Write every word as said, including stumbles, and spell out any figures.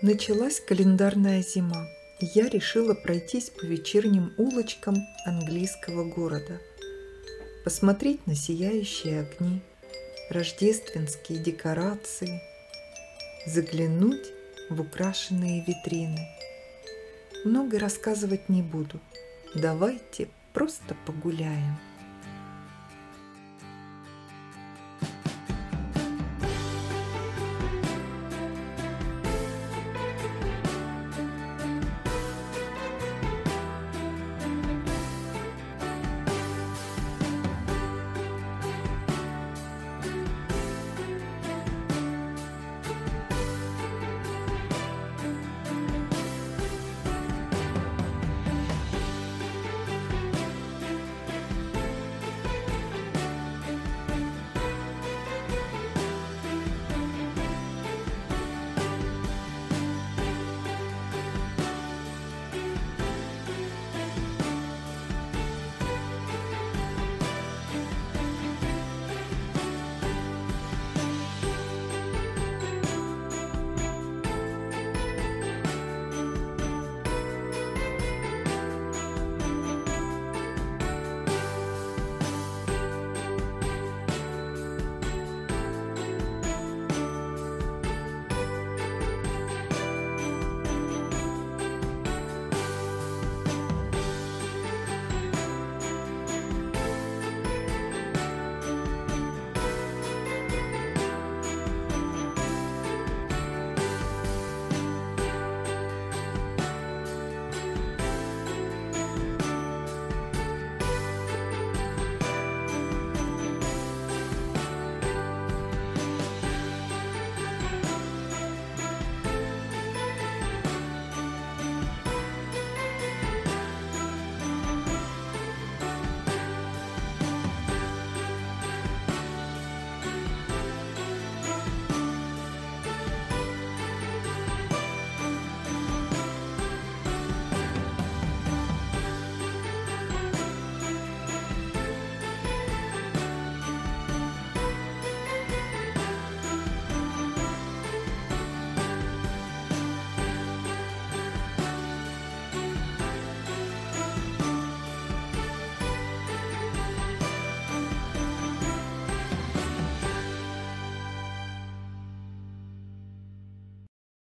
Началась календарная зима, и я решила пройтись по вечерним улочкам английского города, посмотреть на сияющие огни, рождественские декорации, заглянуть в украшенные витрины. Много рассказывать не буду, давайте просто погуляем.